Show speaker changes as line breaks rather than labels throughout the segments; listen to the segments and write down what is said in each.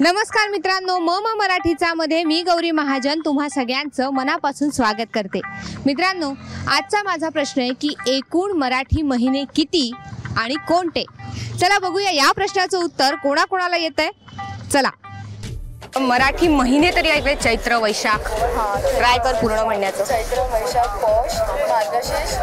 नमस्कार मित्रांनो, मराठीचा मध्ये मी गौरी महाजन तुम्हा सगळ्यांचं मनापासून स्वागत करते। मित्रांनो, आजचा माझा प्रश्न आहे की एकूण मराठी महिने किती आणि कोणते? चला बघूया या प्रश्नाचं उत्तर कोणाकोणाला येतंय। चला, मराठी महिने तरी ऐकले, चैत्र वैशाख ट्राय कर पूर्ण म्हणण्याचं।
चैत्र वैशाख पौष मार्गशीर्ष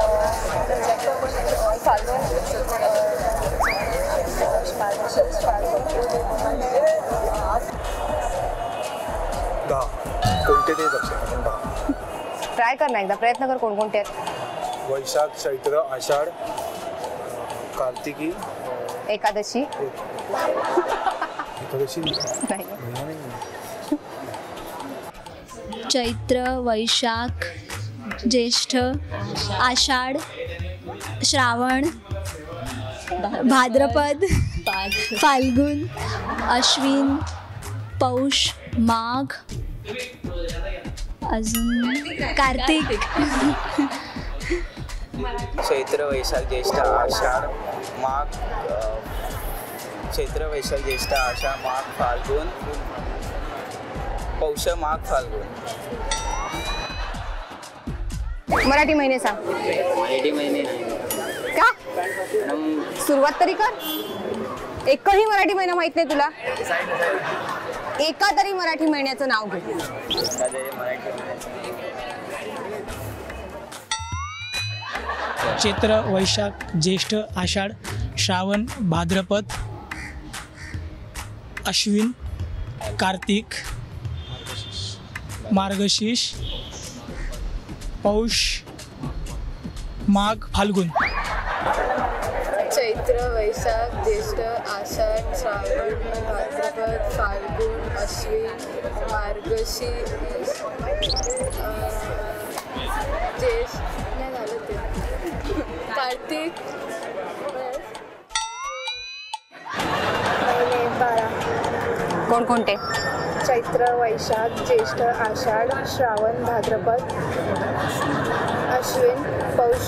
कोणते ते लक्षात
ट्राय कर ना, एकदा प्रयत्न कर कोणकोणते आहेत।
वैशाख, चैत्र, आषाढ, कार्तिकी,
एकादशी
एकादशी
नाही,
चैत्र वैशाख ज्येष्ठ आषाढ श्रावण भाद्रपद फाल्गुन अश्विन पौष माघ अजून कार्तिक
चैत्र वैशाख ज्येष्ठ आषाढ माघ चैत्र वैशाख ज्येष्ठ आषाढ माघ फाल्गुन पौष माघ फाल्गुन।
मराठी महिने सांग।
मराठी महिने नाही
का? सुरुवात तरी कर। एकही मराठी महिना माहित नाही तुला? एका तरी मराठी महिन्याचं नाव घे।
चैत्र वैशाख ज्येष्ठ आषाढ श्रावण भाद्रपद अश्विन कार्तिक मार्गशीर्ष पौष माघ फाल्गुन।
चैत्र वैशाख ज्येष्ठ आषाढ श्रावण भाद्रपद फाल्गुन अश्विन मार्गशीर्ष ज्येष्ठ नाही झालं ते कार्तिक
कोणकोणते?
चैत्र वैशाख ज्येष्ठ आषाढ श्रावण भाद्रपद अश्विन पौष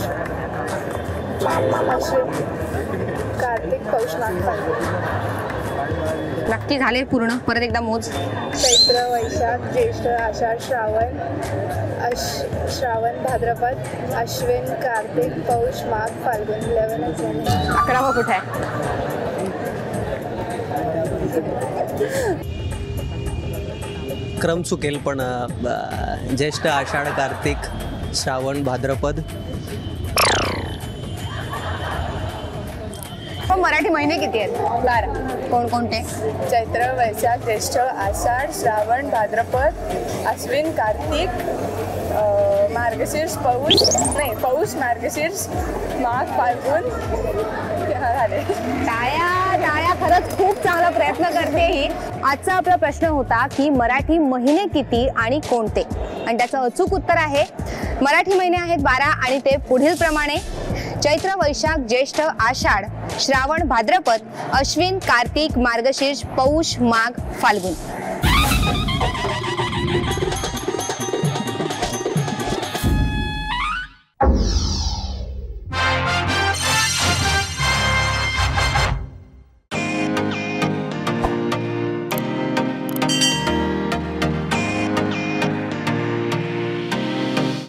अश्विन कार्तिक पौष माघ फाल्गुन।
नक्की झाले पूर्ण? परत एकदा मोज।
चैत्र वैशाख ज्येष्ठ आषाढ श्रावण श्रावण भाद्रपद अश्विन कार्तिक पौष माघ फाल्गुन। 11 झाले।
11वा कुठे आहे?
क्रम चुकेल पण ज्येष्ठ आषाढ कार्तिक श्रावण भाद्रपद।
मराठी महिने किती आहेत? 12। कोणकोणते?
चैत्र वैशाख ज्येष्ठ आषाढ श्रावण भाद्रपद अश्विन कार्तिक मार्गशीर्ष पौष मार्गशीर्ष माघ फाल्गुन झाले।
टाळ्या खरंच खूप चांगला प्रयत्न करते ही। आजचा आपला प्रश्न होता की मराठी महिने किती आणि कोणते, आणि त्याचं अचूक उत्तर आहे मराठी महिने आहेत 12 आणि ते पुढील प्रमाणे: चैत्र वैशाख ज्येष्ठ आषाढ श्रावण भाद्रपद अश्विन कार्तिक मार्गशीर्ष पौष माघ फाल्गुन।